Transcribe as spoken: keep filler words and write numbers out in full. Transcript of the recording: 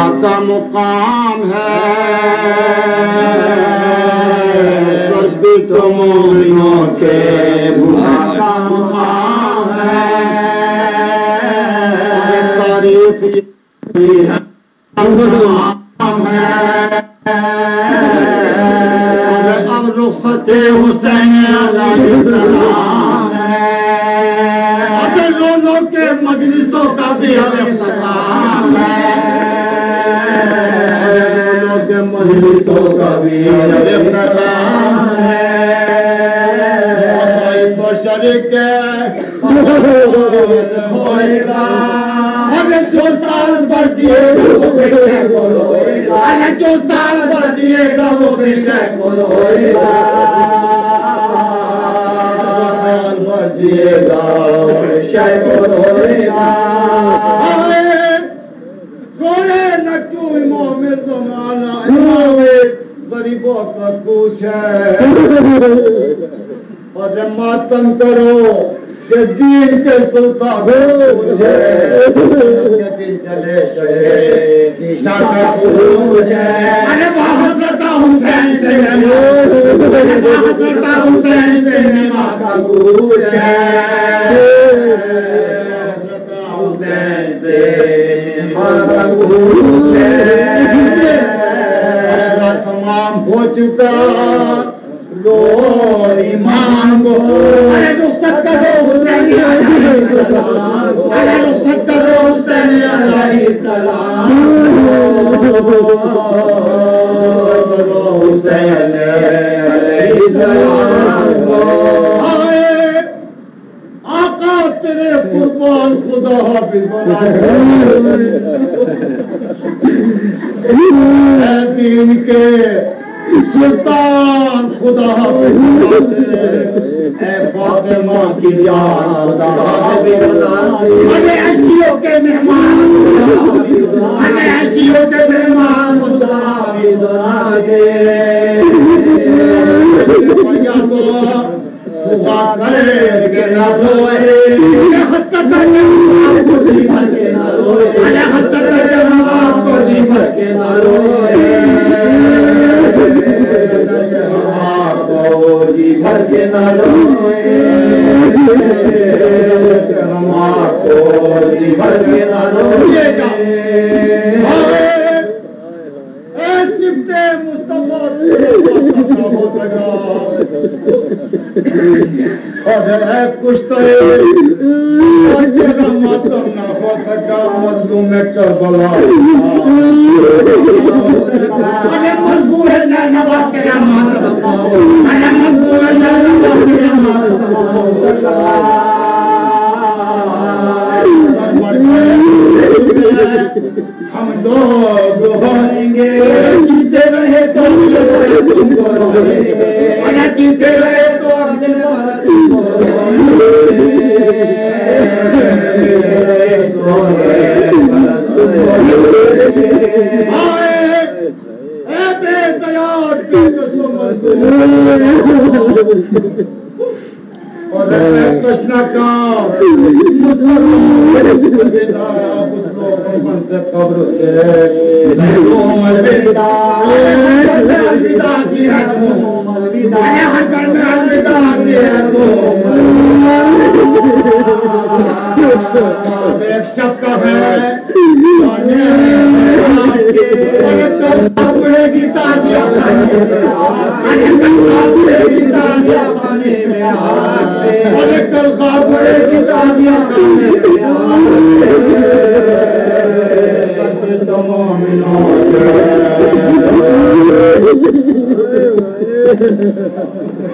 का मुकाम है, सर्दी तो मोमिनों के बुआ का मुकाम है। तारीफ अब रुखसते हुसैन अलैहिस्सलाम है। अगर रोज़ों के मजलिसों का भी हमें सलाम है, रोज़ों के मजलिसों का भी हमें सलाम है। तो शरीक होएगा, अगर जो साल भर जिएगा वो फिर से बोलेगा, अगर जो साल भर जिएगा वो फिर से बोलेगा, साल भर जिएगा फिर से बोलेगा। रोए न क्यों मोमिन ज़माना, गरीबों का पूछे और मातम करो के दीन के सुल्तान पूछे, दिन चले चले निशा का पूछे। अरे बाहर करता हुसैन से अरे बाहर करता हुसैन से माँ का पूछे, हुसैन से माँ का पूछे। अशरा तमाम हो चुका लो ईमान को, अरे रुखसत करो हुसैन अलैहिस्सलाम, अरे रुखसत करो हुसैन अलैहिस्सलाम, करो हुसैन अलैहिस्सलाम। आए आका तेरे कुर्बान खुदा हाफिज बना दीन के सुल्तान खुदा है, फातिमा की जान खुदा अरे ऐसियों के मेहमान, अरे ऐसियों के मेहमान खुदा खुदा करे के न रोए, हद तक आपको जी भर के न रोए, अरे हद तक आपको जी भर के न रोए, जी भर के न रोए, हम आपको जी भर के न रोएगा। सिफ्ते मुस्तफा हो सका और है कुछ तो तेरा मातम न हो सका, मजलूम में करबला अरे मजबूर है ना नवाज के मातम, अरे मजबूर है ना नवाज के मातम। हम दो होंगे जीते रहे तो तुमको रोएंगे, अगर जीते रहे तो और कृष्ण का कब्र से अलविदा अलविदा की है, अलविदा अलविदा की है। एक शब्द है पड़ेगी ताजिया पड़ेगी ताजिया खाने में अरे कल खा पड़ेगी ताजिया खाने में।